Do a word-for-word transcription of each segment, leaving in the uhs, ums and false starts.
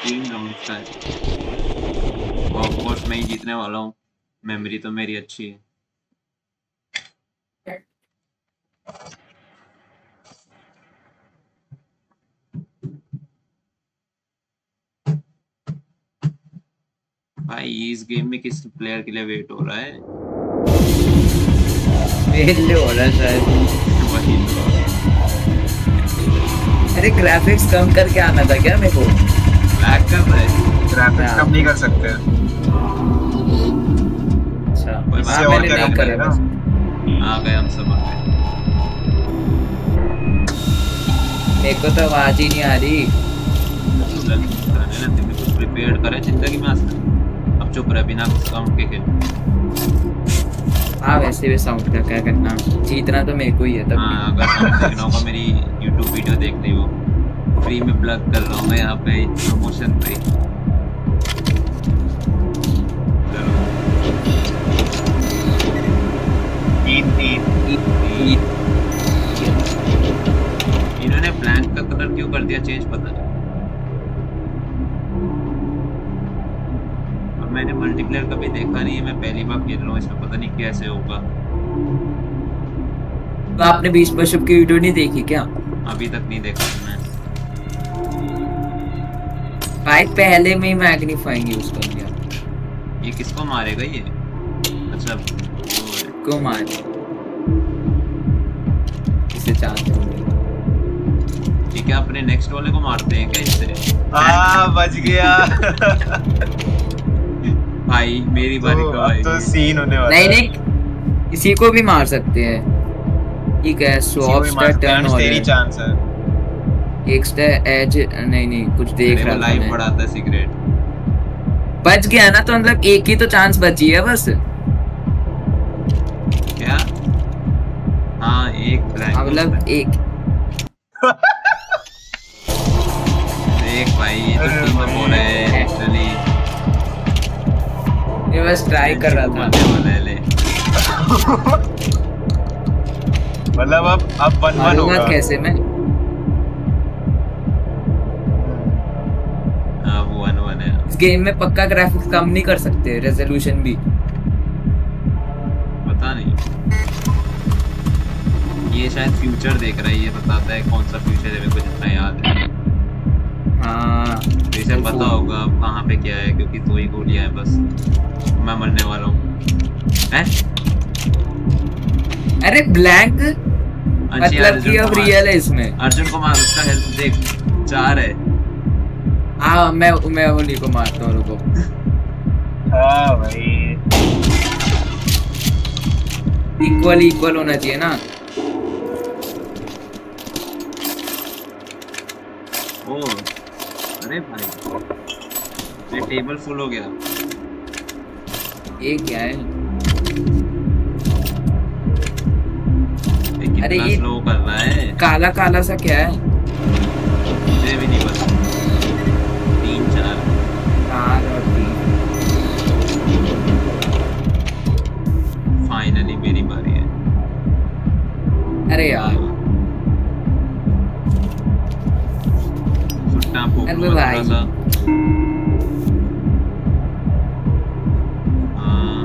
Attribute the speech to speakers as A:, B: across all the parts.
A: तीन राउंड का है। ऑफ कोर्स मैं ही जीतने वाला हूँ, मेमोरी तो मेरी अच्छी है। भाई इस गेम में किस प्लेयर के लिए वेट हो रहा है?
B: मेरे लिए हो रहा है शायद।
A: वही तो।
B: अरे ग्राफिक्स कम करके आना था क्या मेरे को?
A: लैग कर रहा है।
C: ग्राफिक्स कम नहीं कर सकते।
B: अच्छा
C: इससे
B: हाँ,
C: और
B: मैंने
C: क्या
B: नहीं
C: करें
B: करा
C: ना।
B: बस।
A: आ गए हम सब आ गए।
B: मेरे को तो आवाज ही नहीं आ रही।
A: कुछ प्रिपेयर करे जिंदगी में आज तक। अब चुप रहे, बिना साउंड के खेल।
B: हाँ वैसे भी साउंड का क्या करना, जीतना तो मेरे को ही है तब।
A: हाँ अगर साउंड देखना होगा मेरी यूट्यूब वीडियो देख ली वो, फ्री में प्लग कर रहा हूँ मैं यहाँ पे प्रमोशन पे।
C: तीन तीन
A: इन्होंने ब्लैंक का कलर क्यों कर दिया चेंज, पता नहीं। और मैंने मल्टीप्लेयर कभी देखा नहीं है, मैं पहली बार खेल रहा हूँ इसमें, पता नहीं कैसे होगा।
B: तो आपने बीस बशप की वीडियो नहीं देखी क्या?
A: अभी तक नहीं देखा मैंने।
B: भाई पहले में ही मैग्नीफाइंग यूज कर लिया।
A: ये किसको मारेगा ये? अच्छा
B: को मार इसे चांस
A: ठीक है, अपने नेक्स्ट वाले को मारते हैं क्या इससे?
C: आ बच गया।
A: भाई मेरी बारी
C: तो,
A: कब
C: अब
A: आएगी?
C: तो सीन होने वाला
B: नहीं
C: है।
B: नहीं, इसी को भी मार सकते हैं। ठीक है, स्वैप स्टार टर्न हो
C: तेरी चांस है।
B: एक स्टार एज नहीं नहीं कुछ देख रहा था
A: लाइव
B: मैं।
A: बढ़ाता है सिगरेट।
B: बच गया ना, तो मतलब एक ही तो चांस बची है बस।
A: क्या? हाँ एक ब्लैंक
B: मतलब एक
A: देख भाई, ये तो टीम अप हो रहा है एक्चुअली।
B: ये बस ट्राई कर रहा था।
A: मरने वाला है ले।
C: मतलब अब अब वन वन
B: मारूंगा
C: होगा।
B: कैसे मैं?
A: हाँ वो वन वन है।
B: इस गेम में पक्का ग्राफिक्स कम नहीं कर सकते, रेजोल्यूशन भी।
A: पता नहीं, ये शायद फ्यूचर देख रहा है, ये बताता है कौन सा फ्यूचर है, मेरे को जितना याद है।
B: हाँ
A: तो इसे पता होगा अब कहाँ पे क्या है, क्योंकि दो ही गोलियां हैं बस। मैं मरने वाला हूँ। हैं?
B: अरे ब्लैंक
A: अच्छी
B: मतलब
A: अर्जुन
B: कि
A: को
B: अब
A: मार।
B: रियल है इसमें।
A: अर्जुन को मार, उसका हेल्थ देख चार है।
B: हाँ मैं मैं उन्हीं को मारता हूँ, रुको।
C: हाँ भाई
B: इक्वल इक्वल होना चाहिए ना।
A: ओ अरे भाई ये टेबल फुल हो गया।
B: ये क्या है?
A: ये कितना
B: अरे ये
A: स्लो कर रहा है।
B: काला काला सा क्या है?
A: मुझे भी नहीं पता। तीन चार
B: चार और तीन।
A: फाइनली मेरी बारी है।
B: अरे यार
A: सुट्टा फूक
B: अरे
A: लूंगा
B: भाई।
A: थोड़ा सा। हाँ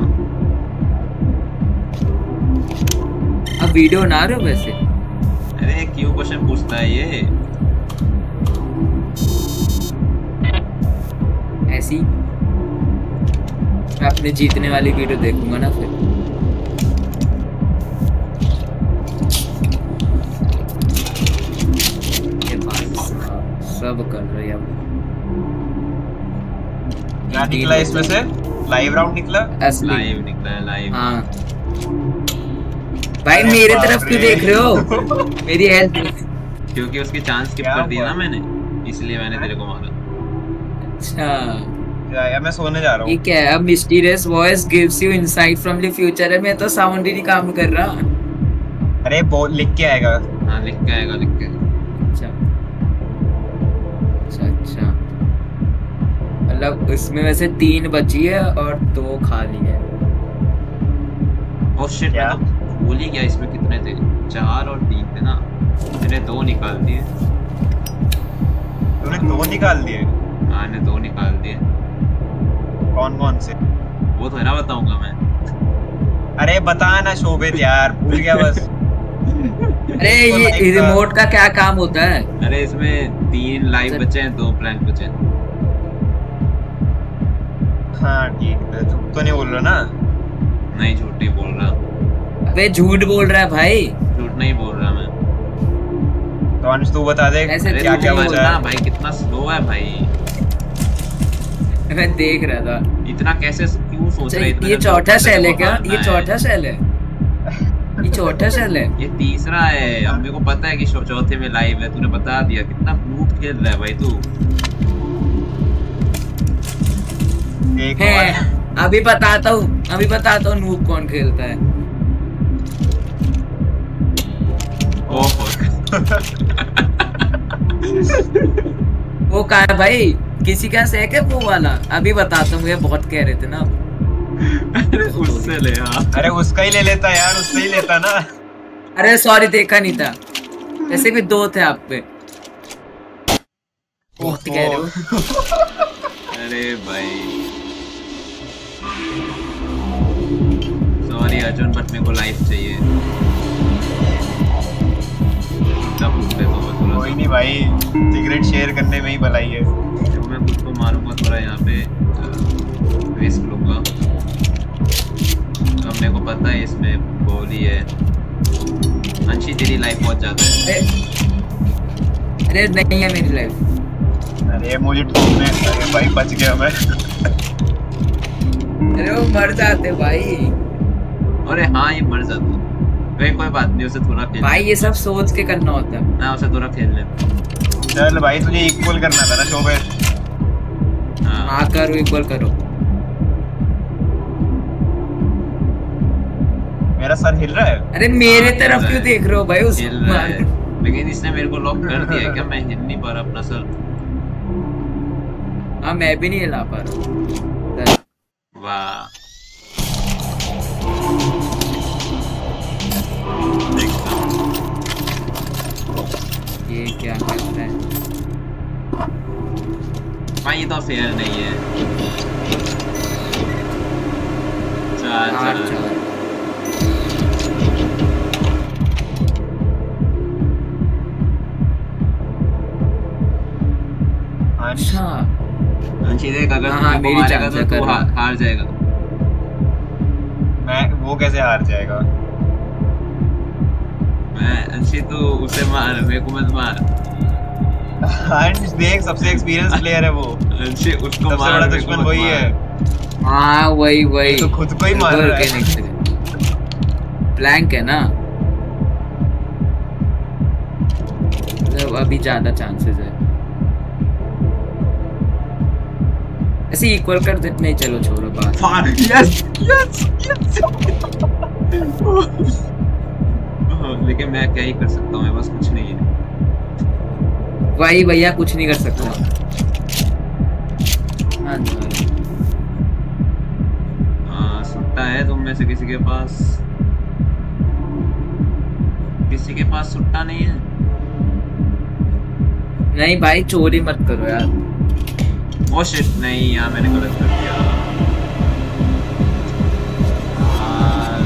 B: अब वीडियो ना रहे हो वैसे।
A: अरे क्यों क्वेश्चन पूछता है ये?
B: ऐसी मैं अपने जीतने वाली वीडियो देखूंगा ना फिर। ये बात सब कर रहे हैं अब।
C: क्या निकला इसमें से? लाइव राउंड निकला?
B: असली
A: लाइव निकला है लाइव।
B: हाँ भाई मेरे तरफ क्यों देख रहे हो? मेरी हेल्थ
A: क्योंकि उसकी चांस स्किप
C: क्या
A: कर दी
C: हुआ?
A: ना मैंने, इसलिए मैंने तेरे को मारा।
B: अच्छा
C: यार मैं सोने जा रहा
B: ये
C: हूँ।
B: क्या है? Mysterious voice gives you insight from the future है। मैं तो साउंड ही नहीं काम कर रहा।
C: अरे बोल लिख के आएगा।
A: हाँ लिख के आएगा, लिख के।
B: अच्छा अच्छा अच्छा, मतलब उसमें वैसे तीन बची है और दो खाली है।
A: ओह शिट, मैं तो भूल ही गया इसमें कितने थे। चार और तीन थे ना, मैंने दो निकाल दिए।
C: तूने दो निकाल दिए?
A: मैंने मैंने दो निकाल दिए।
C: कौन कौन से?
A: वो तो है ना, बताऊंगा मैं।
C: अरे बता ना शोभित यार, भूल गया बस।
B: अरे ये रिमोट का क्या काम होता है?
A: अरे इसमें तीन लाइव बचे हैं, दो ब्लैंक बचे हैं।
C: हाँ ठीक है, झूठ तो नहीं बोल रहा ना?
A: नहीं, झूठ नहीं बोल रहा।
B: अबे झूठ बोल रहा है भाई।
A: झूठ नहीं बोल रहा मैं।
C: तो अंश तू बता दे
B: ऐसे
A: अरे
C: क्या
A: तू
C: क्या
A: बोल
C: बचा
A: ना
C: है?
A: भाई, कितना स्लो है भाई।
B: मैं देख रहा था।
A: इतना कैसे, क्यों सोच रहे
B: ये चौथा सेल है क्या? ये चौथा सेल है? ये चौथा सेल है?
A: ये तीसरा है। अब मेरे को पता है कि चौ- चौथे में लाइव है, तूने बता दिया। कितना नूब खेल रहा है भाई तू।
C: एक
B: है,
C: और।
B: अभी बताता हूँ, अभी बताता हूँ नूब कौन खेलता है।
A: ओहो।
B: वो कहा है भाई, किसी का सेक है वो वाला? अभी बताता हूँ, ये बहुत कह रहे थे ना।
A: अरे उससे ले। हाँ
C: अरे उसका ही ले लेता यार, उससे ही लेता ना।
B: अरे सॉरी, देखा नहीं था। वैसे भी दो थे आप पे। बहुत कह रहे हो।
A: अरे भाई सॉरी अर्जुन, बट मेरे को लाइफ चाहिए। तब पूछ ले तो मैं थोड़ा
C: कोई नहीं भाई, सिगरेट शेयर करने में ही भलाई है।
A: देखो, मैं खुद को मारूंगा थोड़ा यहाँ पे, रिस्क लूंगा। अब मेरे को पता है इसमें गोली है। अंशी तेरी लाइफ बहुत ज्यादा है।
B: अरे अरे नहीं है मेरी लाइफ।
C: अरे मुझे ठोकने, अरे भाई बच गया मैं।
B: अरे वो मर जाते भाई।
A: अरे हाँ, ये मर जाता। भाई कोई बात नहीं, उसे थोड़ा खेल।
B: भाई ये सब सोच के करना होता है
A: ना, उसे थोड़ा खेल ले।
C: चल भाई, तुझे इक्वल करना था ना शोभित।
A: हाँ
B: हाँ करो, इक्वल करो।
C: मेरा सर हिल रहा है।
B: अरे मेरे
A: हाँ, हिल
B: तरफ
A: रहा
B: क्यों
A: है।
B: देख रहे हो भाई? उस
A: हिल रहा है, लेकिन इसने मेरे को लॉक कर दिया है क्या? मैं हिल नहीं पा रहा अपना सर।
B: हाँ मैं भी नहीं हिला पा रहा।
A: वाह, देखता हूँ।
B: ये क्या करता है?
A: भाई ये तो फेयर नहीं है। चार
B: चार
A: चार
B: चार।
C: अंश,
B: अच्छा
A: अंशी देख, अगर
B: हाँ,
A: तू मेरे को
B: मेरी
A: मारेगा
B: chance
A: तो
B: है,
A: तू
B: करो।
A: हा- हार जाएगा।
C: मैं वो कैसे हार जाएगा?
A: मैं अंशी, तू उसे मार, मेरे को मत मार।
C: अंश देख, सबसे एक्सपीरियंस प्लेयर है वो।
A: अंशी उसको
C: सबसे
A: मार,
C: बड़ा
A: मेरे को
C: दुश्मन
A: मत
C: वही
A: मार।
C: है।
B: हाँ वही वही।
C: ये तो खुद को ही मार
B: डर
C: रहा
B: के
C: है।
B: निकले। ब्लैंक है ना, मतलब अभी ज्यादा चांसेस है। ऐसे इक्वल कर देते नहीं, चलो छोड़ो बात।
A: हाँ, यस यस यस। लेकिन मैं क्या ही कर सकता हूँ, मैं बस कुछ नहीं है।
B: वही भैया कुछ नहीं कर सकता। हाँ जी।
A: हाँ, सुट्टा है तुम में से किसी के पास? किसी के पास सुट्टा नहीं है?
B: नहीं भाई चोरी मत करो यार।
A: ओ शिट, नहीं यार, मैंने गलत कर दिया। यार,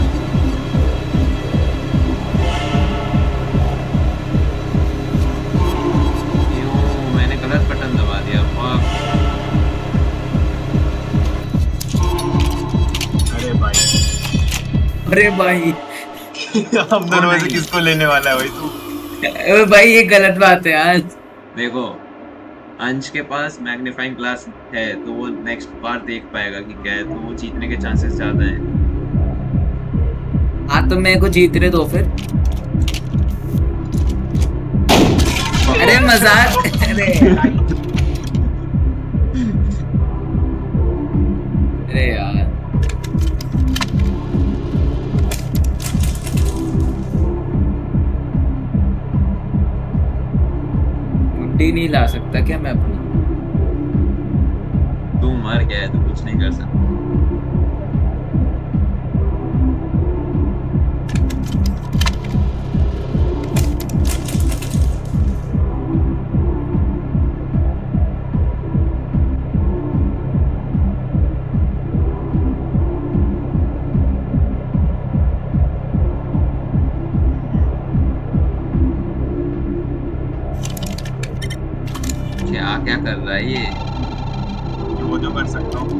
A: क्यों मैंने गलत बटन दबा दिया? फक।
C: अरे भाई,
B: अरे भाई
C: हम दोनों में से किसको लेने वाला है भाई तू?
B: ओ भाई ये गलत बात है आज।
A: देखो, अंश के पास मैग्नीफाइंग ग्लास है तो वो नेक्स्ट बार देख पाएगा कि क्या है, तो वो जीतने के चांसेस ज्यादा हैं।
B: हाँ तो मेरे को जीतने दो फिर। अरे मजाक। अरे अरे यार मुंडी नहीं ला सकता क्या मैं अपनी?
A: तू मर गया है तो कुछ नहीं कर सकता। क्या क्या कर रहा है ये?
C: जो जो कर सकता हूँ।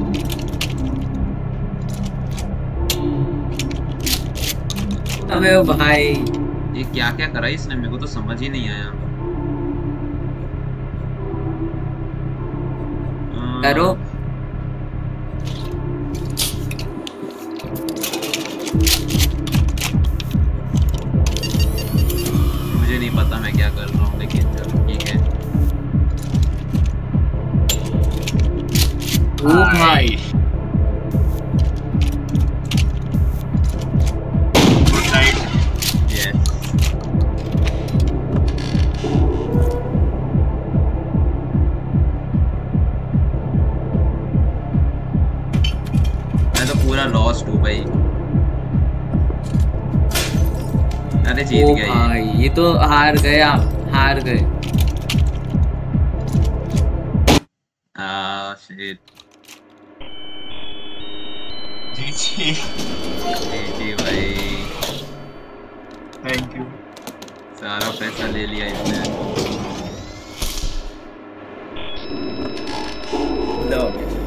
B: अबे ओ भाई
A: ये क्या क्या करा इसने, मेरे को तो समझ ही नहीं आया।
B: करो।
A: अ, मुझे नहीं पता मैं क्या कर रहा हूँ, लेकिन चलो ठीक है।
B: ओ भाई
C: गुड नाइट।
A: यस, मैं तो पूरा लॉस्ट हूँ भाई। अरे जीत
B: ओ
A: गया ये।
B: भाई ये तो हार गया, हार गए।
A: आ शिट।
C: जी जी,
A: जी जी भाई,
C: थैंक यू।
A: सारा पैसा ले लिया इसने।
B: लो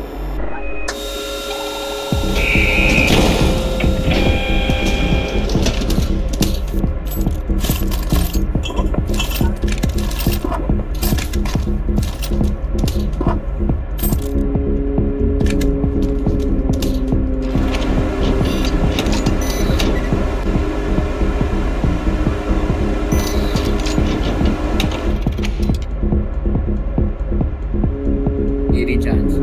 B: मेरी चांस।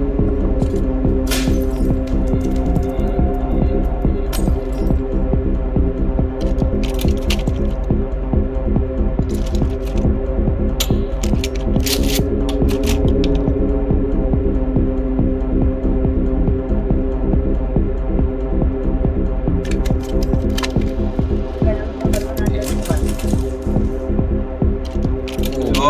C: तो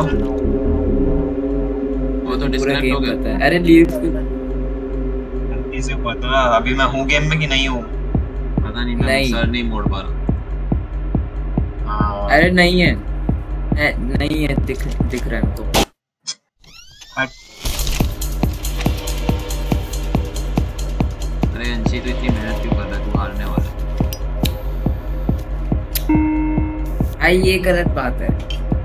A: वो तो
B: पूरा
A: डिस्कनेक्ट हो
B: गेम
A: गया।
B: पता है। अरे लीव
C: गलती से पता अभी मैं हूँ गेम में कि नहीं हूँ।
A: पता नहीं, मैं
B: नहीं।
A: सर नहीं मोड़ पा रहा।
C: हाँ,
B: अरे नहीं है, ए, नहीं है, दिख दिख रहा है हमको।
C: हट।
A: अरे अंशी तो इतनी मेहनत क्यों कर रहा है, तू हारने वाला है।
B: भाई ये गलत बात है।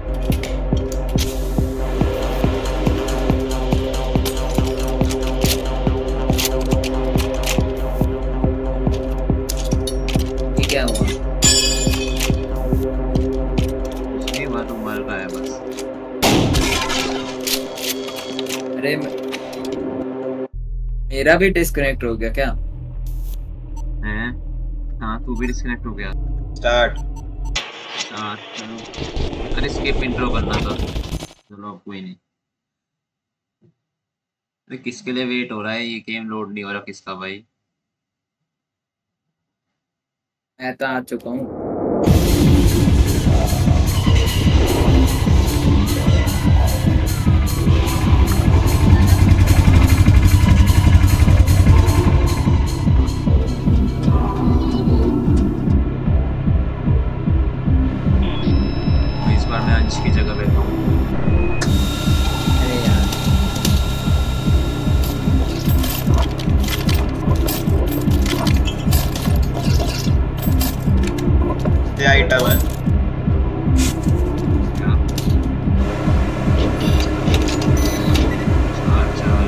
B: ये क्या हुआ?
A: कुछ नहीं हुआ, तू मर रहा है बस।
B: अरे मे- मेरा भी डिस्कनेक्ट हो गया क्या?
A: हैं? हाँ, तू भी डिस्कनेक्ट हो गया।
C: स्टार्ट।
A: हाँ चलो, अरे स्किप इंट्रो करना था। चलो अब कोई नहीं। अरे किसके लिए वेट हो रहा है, ये गेम लोड नहीं हो रहा किसका भाई?
B: मैं तो आ चुका हूँ।
A: तो इस बार मैं अंश की जगह बैठा हूँ।
B: अरे यार
C: ये आइटम है।
A: क्या? चार चार।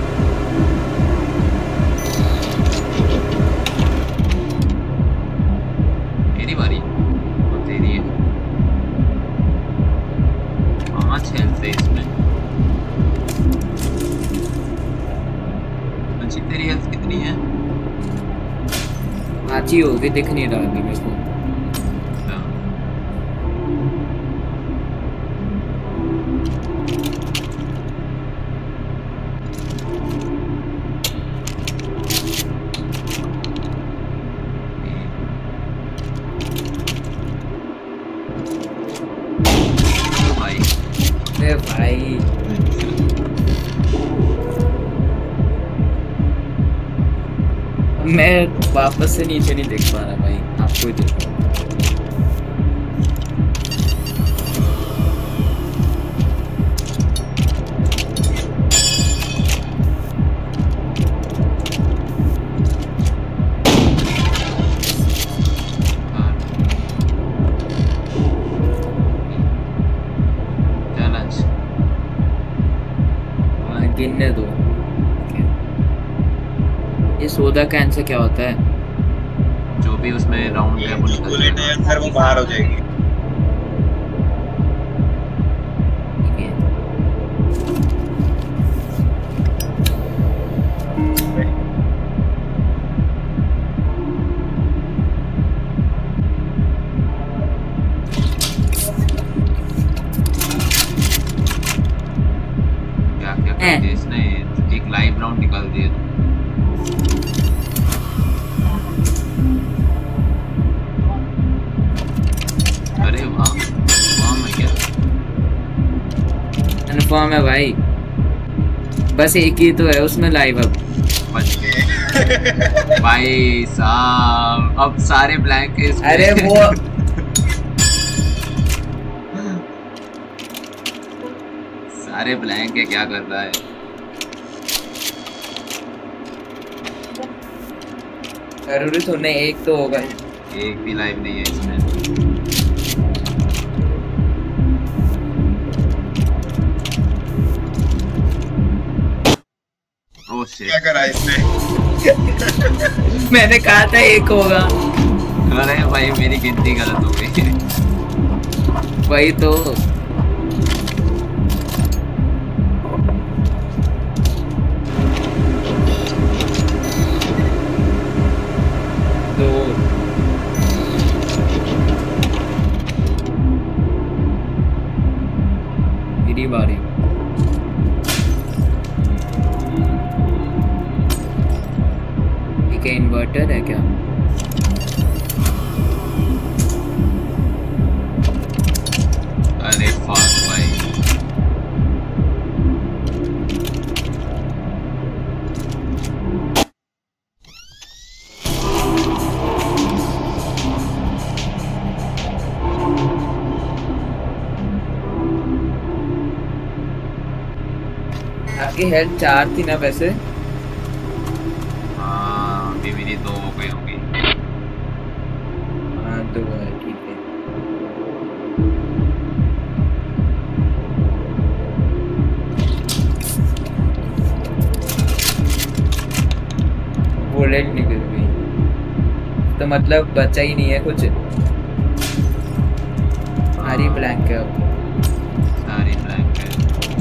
A: मेरी बारी और तेरी है। पांच हेल्थ है इसमें। अंशी तेरी हेल्थ कितनी है?
B: आची होगी, दिख नहीं रहा अभी मेरे को।
A: अच्छा, ओ भाई।
B: अरे भाई मैं वापस से नीचे नहीं देख पा रहा भाई, आपको ही देख। गिनने दो। ये सोडा कैन से क्या होता है?
A: जो भी उसमें राउंड है वो निकल
C: बुलेट है
A: जाएगा।
C: अंदर, वो बाहर हो जाएगी।
B: ठीक है।
A: क्या क्या कर दिया इसने, एक लाइव राउंड निकाल दिया। अरे वाह वाह, मैं क्या
B: कन्फर्म है भाई, बस एक ही तो है उसमें लाइव अब।
A: बच गए भाई साहब, अब सारे ब्लैंक है इसमें।
B: अरे वो
A: सारे ब्लैंक है, क्या कर रहा है?
B: जरूरी तो नहीं, एक तो होगा।
A: एक भी लाइव नहीं है इसमें। ओह शिट,
C: क्या करा इसने?
B: मैंने कहा था एक होगा।
A: अरे भाई मेरी गिनती गलत हो गई।
B: वही तो। दो। मेरी बारी। क्या इन्वर्टर है क्या?
A: अरे फक भाई,
B: आपकी हेल्थ चार थी ना वैसे?
A: हाँ अभी मेरी दो हो गई होंगी।
B: हाँ दो है, ठीक है। बुलेट निकल गई तो मतलब बचा ही नहीं है कुछ। सारी ब्लैंक है अब।
A: सारी ब्लैंक है।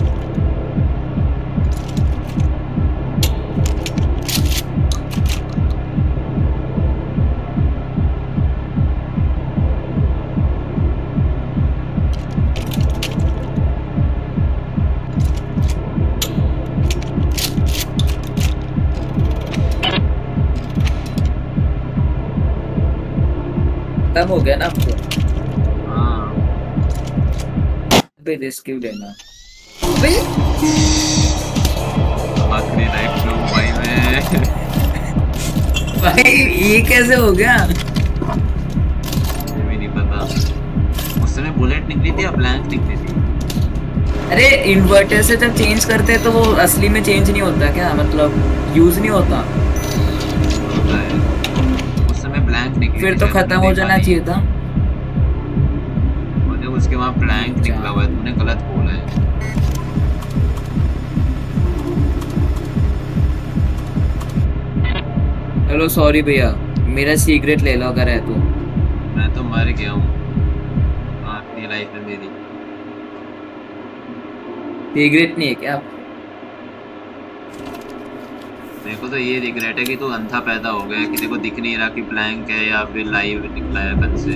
B: खत्म हो गया ना आपको?
A: हाँ
B: अबे रिस्क क्यों लेना? अबे
A: आखिरी लाइफ लूँ भाई मैं।
B: भाई ये कैसे हो गया?
A: मुझे भी नहीं पता, उस समय बुलेट निकली थी या ब्लैंक निकली थी?
B: अरे इन्वर्टर से जब चेंज करते हैं तो वो असली में चेंज नहीं होता क्या? मतलब यूज नहीं होता?
A: होता है, उस समय ब्लैंक निकली
B: फिर
A: थी,
B: तो
A: शायद
B: खत्म
A: तुमने
B: हो
A: देखा
B: जाना
A: नहीं।
B: चाहिए था।
A: मुझे उसके वहाँ ब्लैंक निकला हुआ है, तुमने गलत बोला है।
B: चलो सॉरी भैया, मेरा सीक्रेट ले लो अगर है तो।
A: मैं तो मर गया हूँ आखिरी लाइफ में मेरी।
B: सीक्रेट नहीं है क्या?
A: मेरे को तो ये रिग्रेट है कि तू अंधा पैदा हो गया, कि तेरे को दिख नहीं रहा कि ब्लैंक है या फिर लाइव निकला है बंद से।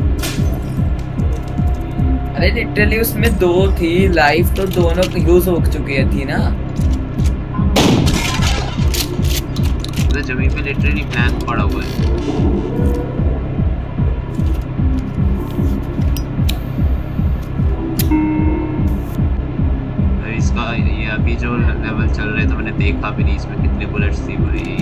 B: अरे लिटरली उसमें दो थी लाइफ, तो दोनों यूज हो चुकी है थी ना।
A: तो जमीन पे लिटरली ब्लैंक पड़ा हुआ है। तो इसका ये अभी जो लेवल चल रहे तो मैंने देखा भी नहीं इसमें कितने बुलेट्स थी भाई।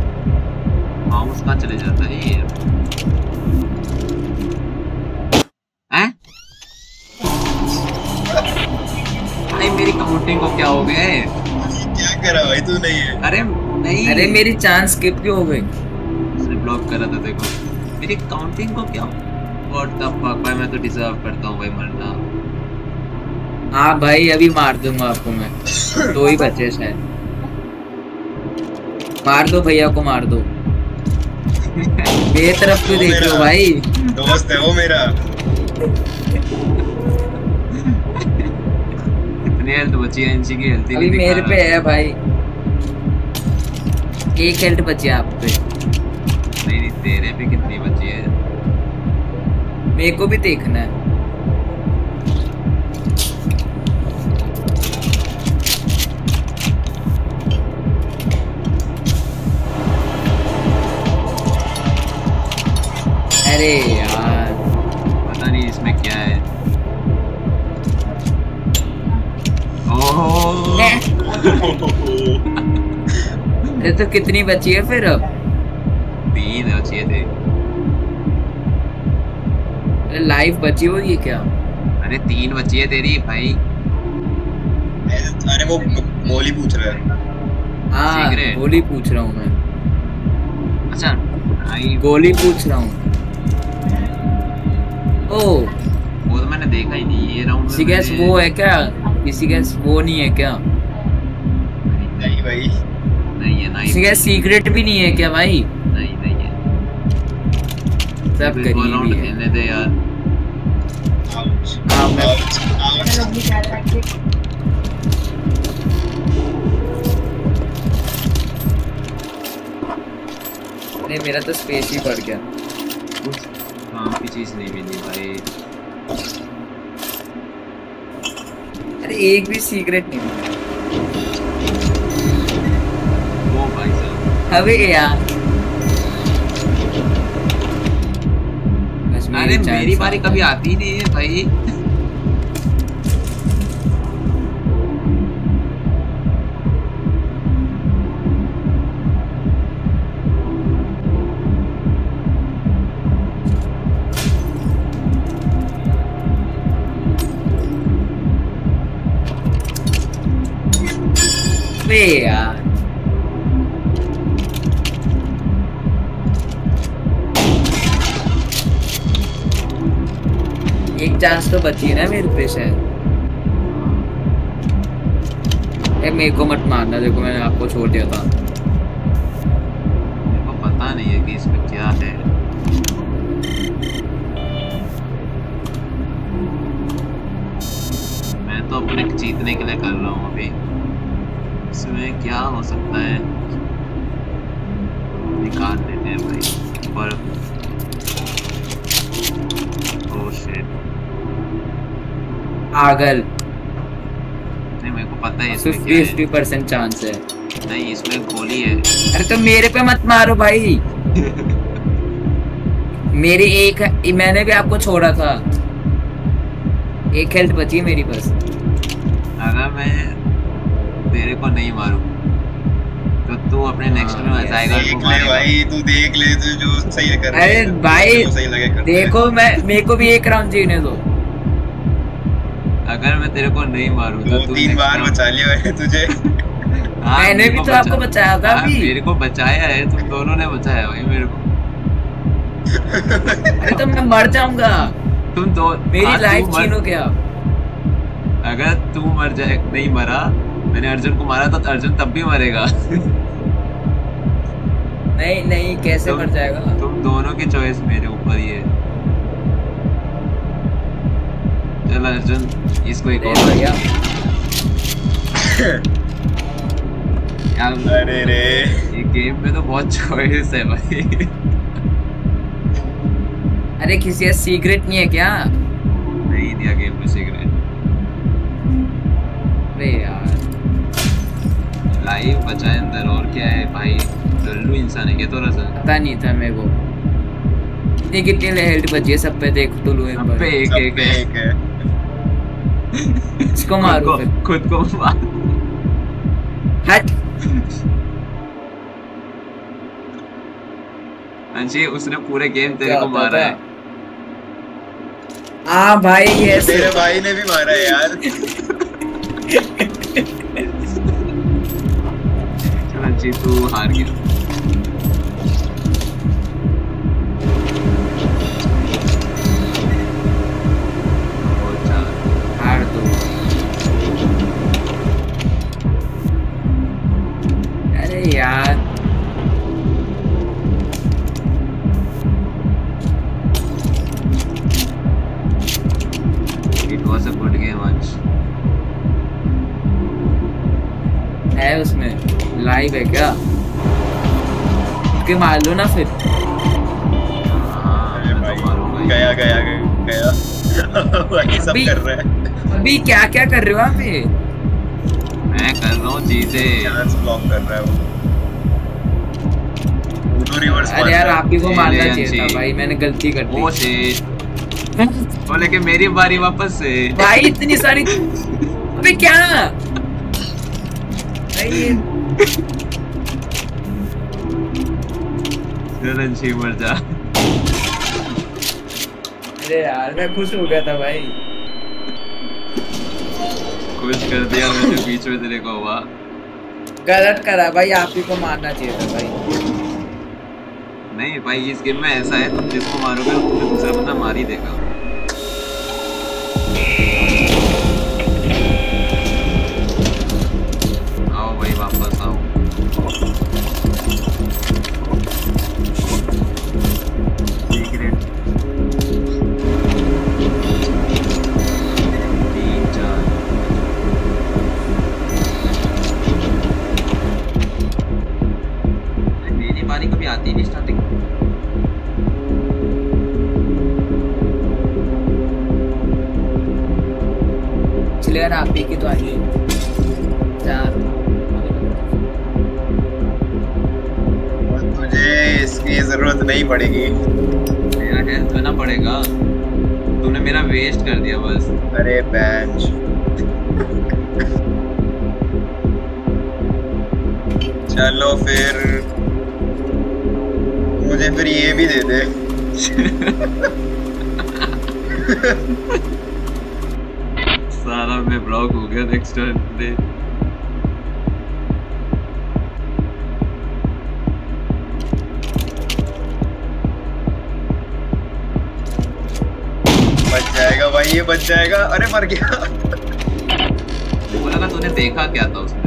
A: माउस कहाँ चले जाता है ये? क्या हो गया है?
C: क्या करा भाई तूने ये?
A: अरे नहीं,
B: अरे मेरी चांस स्किप क्यों हो गई?
A: उसने ब्लॉक करा था देखो मेरी काउंटिंग को। क्या व्हाट द फक भाई, मैं तो डिजर्व करता हूँ भाई मरना।
B: हाँ भाई अभी मार दूंगा आपको मैं। दो ही बचे शायद। मार दो भैया को, मार दो। मेरी तरफ क्यों
C: वो
B: देख रहे हो
C: मेरा
B: भाई?
C: दोस्त है वो मेरा।
A: कितनी हेल्थ बची है? इंची की हेल्थ ही
B: अभी
A: नहीं
B: मेरे
A: दिखा
B: पे
A: रहा।
B: है भाई, एक हेल्थ बची है आप पे।
A: नहीं नहीं, तेरे पे कितनी बची है?
B: मेरे को भी देखना है। अरे यार
A: पता नहीं इसमें क्या है। ओह
B: अरे तो कितनी बची है फिर अब?
A: तीन बची थे।
B: लाइफ बची हुई है क्या?
A: अरे तीन बची है तेरी भाई।
C: अरे वो मोली पूछ रहा है।
B: हाँ
A: Secret?
B: गोली पूछ रहा हूँ मैं।
A: अच्छा भाई
B: गोली पूछ रहा हूँ। ओ
A: वो तो मैंने देखा ही नहीं ये राउंड में।
B: किसी गैस
A: मैंने-
B: वो है क्या? किसी गैस वो नहीं है क्या?
C: नहीं भाई
A: नहीं है, नहीं
B: किसी गैस सीक्रेट भी नहीं है क्या भाई?
A: नहीं नहीं है।
B: सब
A: मेरे को
B: करीबी
A: राउंड
B: है।
A: खेलने दे यार।
C: आउच
B: हाँ मैं
C: आउच आउच।
B: नहीं, मेरा तो स्पेस ही बढ़ गया।
A: कुछ काम की चीज नहीं मिली भाई।
B: अरे एक भी सीक्रेट नहीं मिला।
A: वो भाई साहब।
B: अबे यार बस
A: अरे
B: chance
A: मेरी बारी
B: आता
A: कभी
B: है।
A: आती ही नहीं है भाई।
B: अबे यार एक चांस तो बची है ना मेरे पे शायद। ए, मेरे को मत मारना, देखो मैंने आपको छोड़ दिया था।
A: मेरे को पता नहीं है कि इसमें क्या है। मैं तो अपने जीतने के लिए कर रहा हूँ अभी। इसमें क्या हो सकता है? निकाल लेते हैं भाई पर। Oh shit.
B: पागल,
A: नहीं मेरे को पता है इसमें
B: फिफ्टी
A: क्या
B: फिफ्टी
A: है।
B: परसेंट चांस है।
A: नहीं इसमें गोली है।
B: अरे तो मेरे पे मत मारो भाई। मेरी एक, मैंने भी आपको छोड़ा था। एक हेल्थ बची है मेरी बस।
A: अगर मैं तेरे को नहीं मारूं तो तू अपने नेक्स्ट में
B: हाँ,
A: जाएगा
C: देख
A: तो
C: ले
A: मारेगा।
C: भाई तू देख ले तू जो सही कर रहा
B: अरे
C: है।
B: भाई,
C: जो सही लगे कर ले।
B: देखो मैं, मेरे को भी एक राउंड जीने दो।
A: अगर मैं तेरे को नहीं मारूं
C: दो
A: तो तू
C: तीन
A: next
C: बार
A: round-
C: बचा लिया मैंने तुझे।
A: हाँ,
B: मैंने
A: मेरे
B: भी
A: को
B: तो आपको
A: बचा-
B: बचाया था
A: हाँ,
B: अभी।
A: मेरे को बचाया है, तुम दोनों ने बचाया भाई मेरे को।
B: अरे तो मैं मर जाऊंगा।
A: तुम दो
B: मेरी
A: हाँ, तू
B: लाइफ
A: मर-
B: छीनोगे आप।
A: अगर तू मर जाए, नहीं मरा, मैंने अर्जुन को मारा तो अर्जुन तब भी मरेगा।
B: नहीं नहीं, कैसे
A: तुम-
B: मर जाएगा?
A: तुम दोनों की चॉइस मेरे ऊपर ही है। चल अर्जुन इसको एक
B: दे
A: और
B: भैया।
A: यार,
C: अरे रे
A: ये गेम में तो बहुत चॉइस है भाई।
B: अरे किसी का सीक्रेट नहीं है क्या?
A: नहीं दिया गेम में सिगरेट।
B: अरे यार
A: लाइव बचा है अंदर, और क्या है भाई? लल्लू इंसान है क्या थोड़ा सा?
B: पता नहीं था मेरे को। कितनी कितनी हेल्थ बची है सब पे, देख तो लो एक
A: सब पे
B: बार।
A: एक
C: सब
A: एक
C: पे
A: है।
C: एक है।
B: इसको
A: खुद
B: मारो
A: को
B: फिर।
A: खुद को मार।
B: हट।
A: अंशी उसने पूरे गेम तेरे
B: क्या
A: को
B: होता
A: मारा
B: था?
A: है।
B: हाँ भाई ऐसे।
C: तेरे भाई ने भी मारा है यार।
A: चल जी तू हार गया। ओ चार
B: हार दो। अरे यार
A: it was a good game आज।
B: है उसमें लाइव है क्या? के मार लो ना फिर।
A: हाँ मैं तो मारूंगा ही।
C: गया गया गया गया वही सब
B: अभी-
C: कर रहा है।
B: अभी क्या क्या कर रहे हो आप ये?
A: मैं कर रहा हूँ चीजें।
C: चांस ब्लॉक कर रहा है वो। उडो रिवर्स
B: अरे यार आप ही को
A: ये
B: मारना
A: ले
B: चाहिए था
A: अंशी।
B: भाई, मैंने गलती कर
A: ओ
B: दी।
A: शिट। वो लेके मेरी बारी वापस से।
B: भाई इतनी सारी अबे क्या भाई?
A: चल अंशी मर जा।
B: अरे यार मैं खुश हो गया था भाई।
A: खुश कर दिया मैंने बीच में तेरे को। हुआ
B: गलत करा भाई, आप ही को मारना चाहिए था भाई।
A: नहीं भाई इस गेम में ऐसा है तुम जिसको मारोगे तुम्हें दूसरा बंदा मार ही देगा। आओ भाई वापस आओ। सीक्रेट तीन चार। मेरी बारी कभी आती नहीं स्टार्टिंग।
B: इसलिए यार आप ही की तो आई चार।
C: और तुझे इसकी जरूरत नहीं पड़ेगी।
A: मेरा हेल्थ देना पड़ेगा। तूने मेरा वेस्ट कर दिया बस।
C: अरे बेंच चलो फिर मुझे फिर ये भी दे दे।
A: सारा मैं ब्लॉक हो गया नेक्स्ट टर्न पे।
C: बच जाएगा भाई, ये बच जाएगा। अरे मर गया।
A: मुझे लगा तूने देखा क्या था उसमें।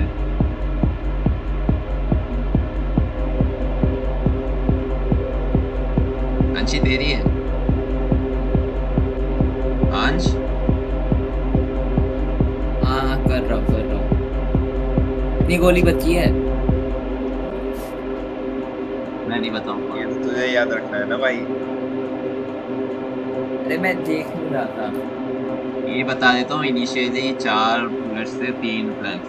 A: अंशी तेरी है। अंश
B: हाँ हाँ कर रहा हूँ कर रहा हूँ। इतनी गोली बची है।
A: मैं नहीं बताऊंगा।
C: ये तो तुझे याद रखना है ना भाई।
B: अरे मैं देख नहीं रहा था।
A: ये बता देता हूँ इनिशियली चार बुलेट से तीन फ्लैग्स।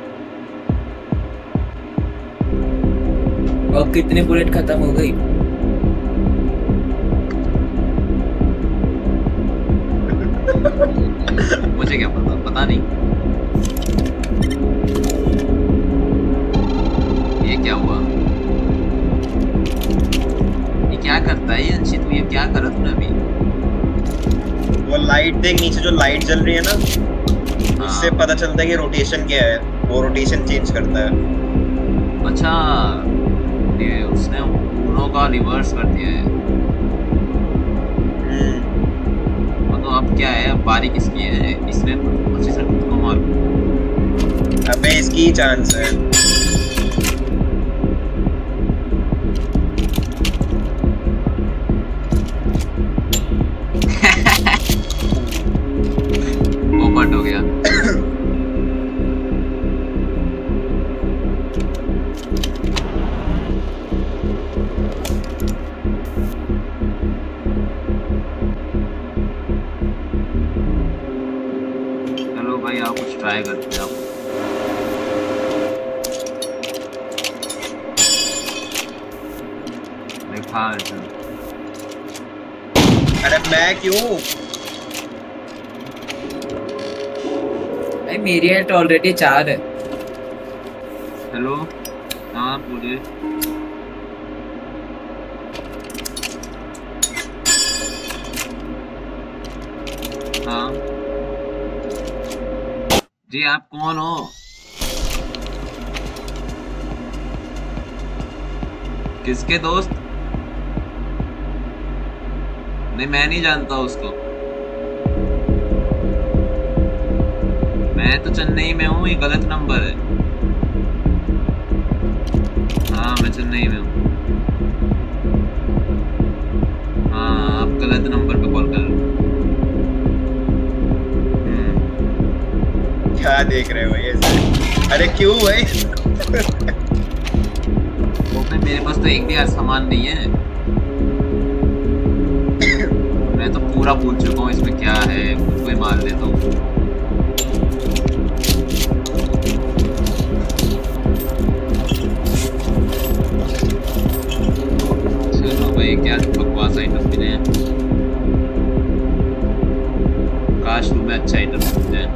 B: और कितने बुलेट खत्म हो गई?
A: मुझे क्या पता पता नहीं। ये क्या हुआ? ये क्या करता है ये अंशी? तू ये क्या करा तूने अभी?
C: वो लाइट देख नीचे, जो लाइट जल रही है ना, उससे
A: हाँ।
C: पता चलता है कि रोटेशन क्या है। वो रोटेशन चेंज करता है।
A: अच्छा ये उसने उनो का रिवर्स कर दिया है।
C: हम्म,
A: तो अब क्या है? अब बारी किसकी है? इसने अच्छे से खुद को मार।
C: अबे इसकी ही चांस है।
A: पोपट हो गया। चलो भाई आप कुछ ट्राई करते हैं आप। देखा अर्जुन।
C: अरे मैं क्यों?
B: भाई मेरी हेल्थ ऑलरेडी चार है।
A: हेलो हाँ बोलिए। हाँ जी आप कौन हो? किसके दोस्त? नहीं मैं नहीं जानता उसको। मैं तो चेन्नई में हूँ, ये गलत नंबर है। हाँ मैं चेन्नई में हूँ। हाँ आप गलत नंबर पे कॉल कर रहे हो।
C: क्या देख रहे हो ये सर? अरे क्यों भाई?
A: वो पे मेरे पास तो एक भी यार सामान नहीं है। मैं तो पूरा पूछ चुका हूँ इसमें क्या है, खुद को ही मार लेता हूँ। चलो भाई क्या बकवास आइटम मिले हैं। काश तुम्हें अच्छा आइटम मिल जाए।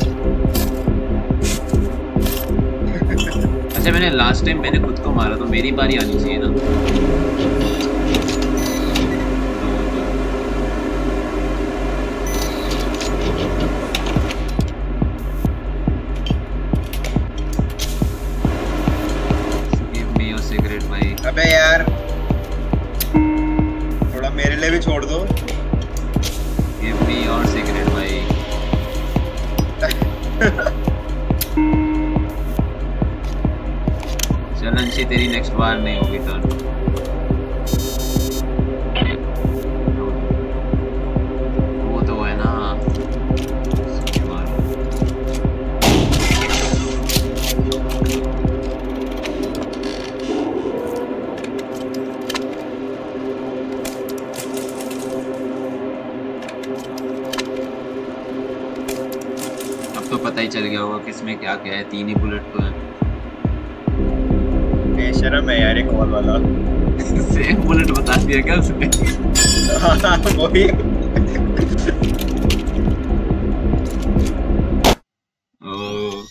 A: अच्छा मैंने लास्ट टाइम मैंने खुद को मारा तो मेरी बारी आनी चाहिए ना। Give me your cigarette भाई।
C: अबे यार थोड़ा मेरे लिए भी छोड़ दो।
A: Give me your cigarette भाई। चल अंशी तेरी नेक्स्ट बार नहीं होगी टर्न। वो तो है ना। अब तो पता ही चल गया होगा किसमें क्या क्या है, तीन ही बुलेट तो है।
C: बेशरम है यार ये कॉल वाला।
A: सेम बुलेट बता दिया क्या उसने?
C: हाँ वही।
A: ओ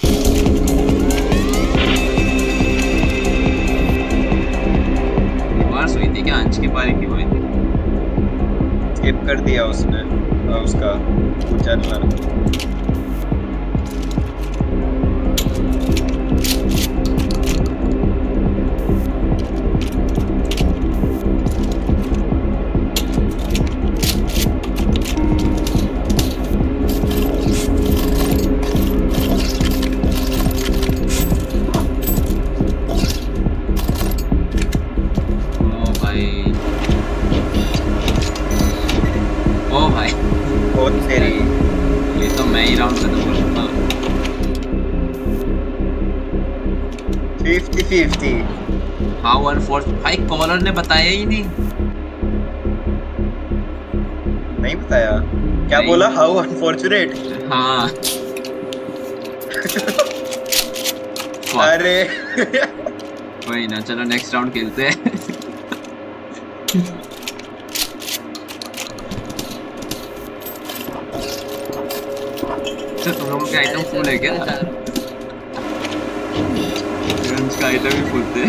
A: रिवर्स हुई थी क्या? अंश की पारी क्यों हुई थी?
C: स्किप कर दिया उसने उसका चलना। Fifty fifty.
A: हाँ वन फोर्थ भाई कॉलर ने बताया ही नहीं।
C: नहीं बताया क्या? नहीं। बोला हाउ अनफॉर्चुनेट।
A: हाँ
C: अरे
A: कोई ना, चलो नेक्स्ट राउंड खेलते हैं। तो तुम लोगों के आइटम फुल है क्या? का आइटम ही फुल थे।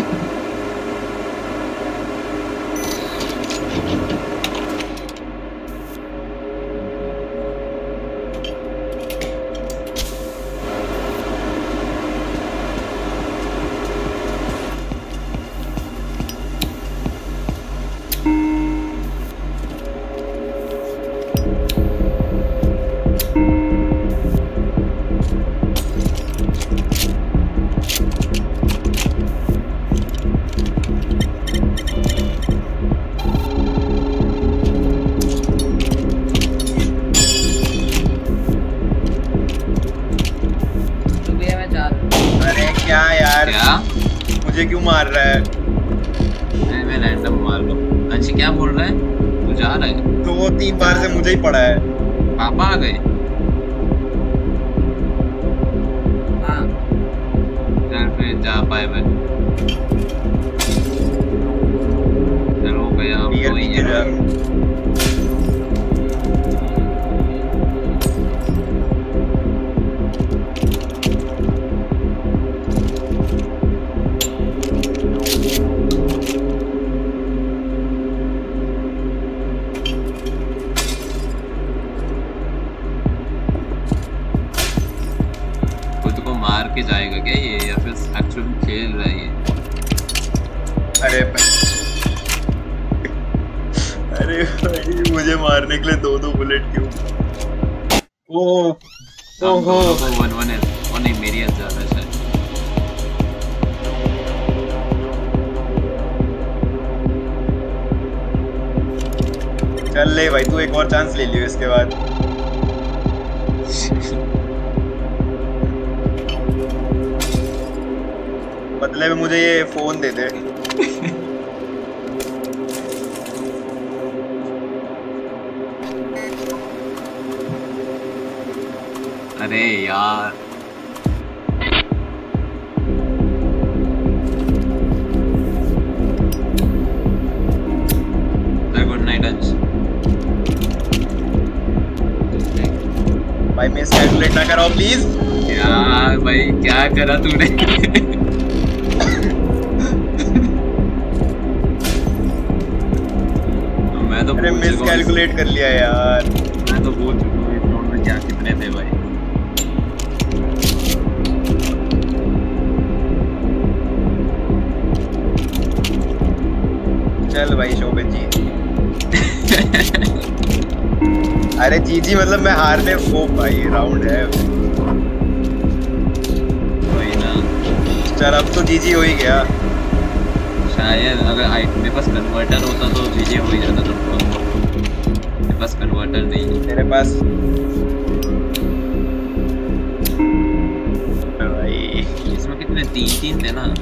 C: मुझे क्यों मार रहा है?
A: मैं मैं रैंडम मार लो। अंशी क्या बोल रहा है? तू जा रहा है?
C: तो वो तीन बार से मुझे ही पड़ा है।
A: पापा आ गए?
B: हाँ
A: चल फिर जा पाए मैं। चल हो गया अब तो ये के जाएगा क्या ये, या फिर एक्चुअली खेल रहा है ये?
C: अरे अरे भाई मुझे मारने के लिए दो दो बुलेट क्यों? ओ ओहो
A: वन वन है। ओ नहीं मेरी हेल्थ ज्यादा है शायद।
C: चल ले भाई तू एक और चांस ले लियो इसके बाद। बदले में मुझे ये फोन दे दे।
A: अरे यार गुड नाइट अंश।
C: भाई मिस कैलकुलेट ना कराओ प्लीज।
A: क्या भाई क्या करा तूने? मैं तो
C: अरे मिस कैलकुलेट कर लिया यार।
A: मैं तो भूल चुका हूँ इस राउंड में क्या कितने थे भाई।
C: चल भाई शोभित जी। अरे जी जी मतलब मैं हारने वो भाई राउंड है
A: वही ना।
C: चल अब तो जी जी हो ही गया
A: शायद। अगर आई मेरे पास कन्वर्टर होता तो चीजें हो ही जाता तुमको। मेरे पास कन्वर्टर नहीं है।
C: तेरे पास भाई
A: इसमें कितने तीन तीन थे ना।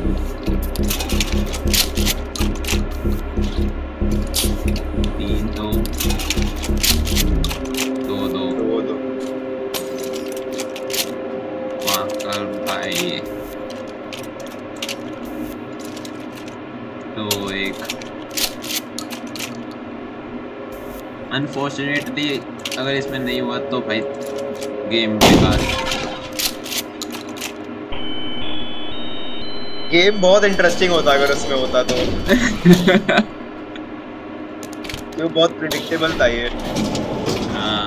A: तीन दो दो दो
C: दो दो
A: वहाँ कर भाई। तो एक अनफॉर्चुनेटली अगर इसमें नहीं हुआ तो भाई गेम बेकार।
C: गेम बहुत इंटरेस्टिंग होता अगर उसमें होता तो। तो बहुत प्रिडिक्टेबल था ये।
A: हाँ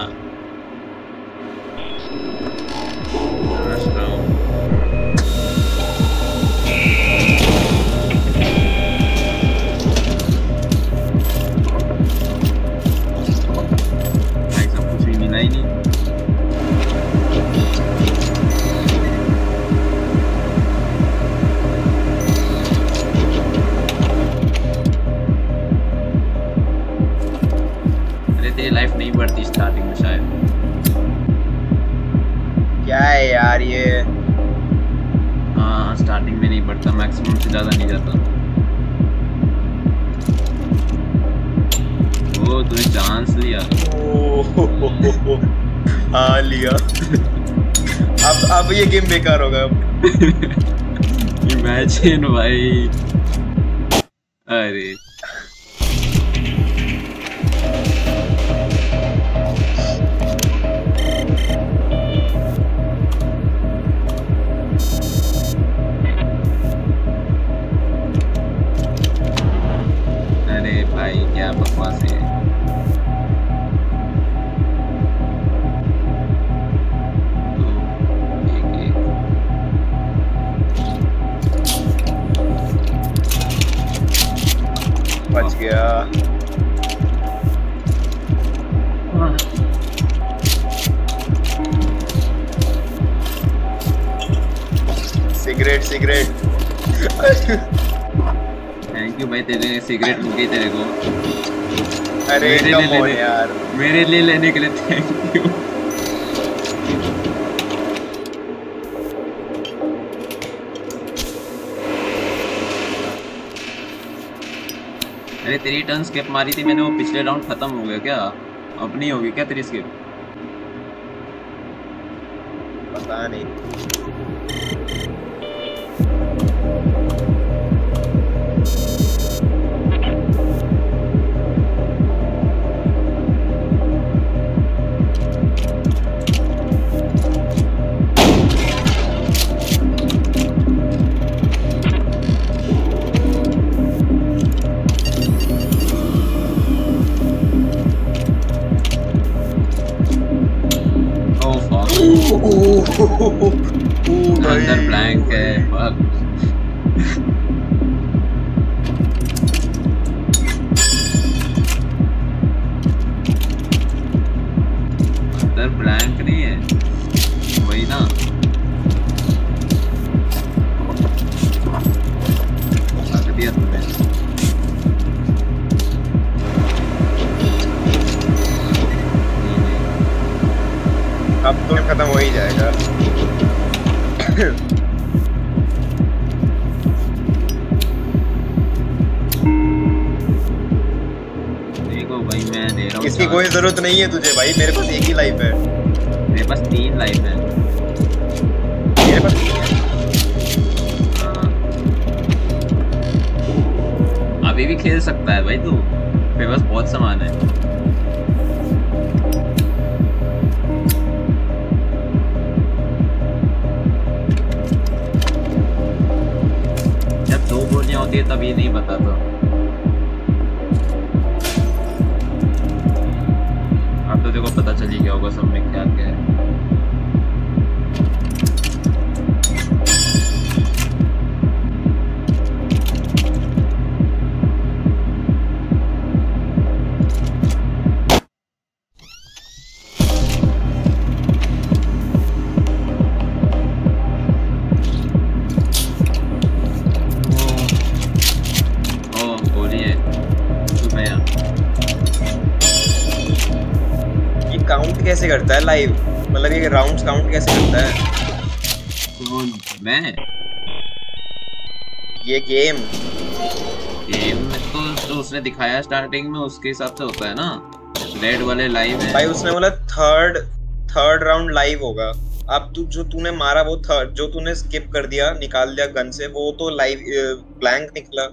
A: भाई सब कुछ भी मिला ही नहीं। तेरी लाइफ नहीं बढ़ती स्टार्टिंग में शायद।
C: क्या है यार ये?
A: हाँ स्टार्टिंग में नहीं बढ़ता, मैक्सिमम से ज्यादा नहीं जाता। वो तूने चांस लिया।
C: ओह हाँ लिया। अब अब ये गेम बेकार होगा अब।
A: इमेजिन भाई। अरे भाई क्या बकवास है। तो एक एक
C: बच गया। Cigarette cigarette.
A: थैंक यू भाई तेरे सिगरेट मिल गई तेरे को।
C: अरे कम ऑन यार
A: मेरे लिए लेने के लिए थैंक यू। अरे तेरी टर्न स्किप मारी थी मैंने, वो पिछले राउंड खत्म हो गया क्या? अब नहीं होगी क्या तेरी स्किप?
C: पता नहीं।
A: अंदर ब्लैंक है। नहीं है, वही ना। रख दिया तुमने।
C: अब तो खत्म हो ही जाएगा।
A: देखो भाई मैं दे रहा हूँ।
C: इसकी कोई जरूरत नहीं है तुझे भाई, मेरे पास एक ही लाइफ है।
A: मेरे पास तीन लाइफ है।
C: मेरे पास तीन है।
A: हाँ। अभी भी खेल सकता है भाई तू, मेरे पास बहुत सामान है। जब दो गोलियां होती है तब ये नहीं बताता। अब तो देखो पता चल ही गया होगा सब में क्या क्या है।
C: कैसे करता है लाइव, मतलब ये राउंड्स काउंट कैसे करता है?
A: कौन? मैं?
C: ये गेम
A: गेम में तो जो उसने दिखाया स्टार्टिंग में उसके हिसाब से होता है ना। रेड वाले लाइव है
C: भाई, उसने बोला थर्ड थर्ड राउंड लाइव होगा। अब तू जो तूने मारा वो थर्ड, जो तूने स्किप कर दिया निकाल दिया गन से, वो तो लाइव ब्लैंक निकला।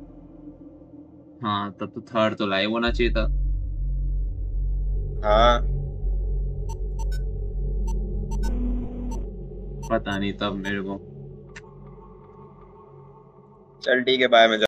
A: हाँ तब तो थर्ड तो लाइव होना चाहिए था।
C: हाँ
A: पता नहीं तब मेरे को।
C: चल ठीक है, बाय। मैं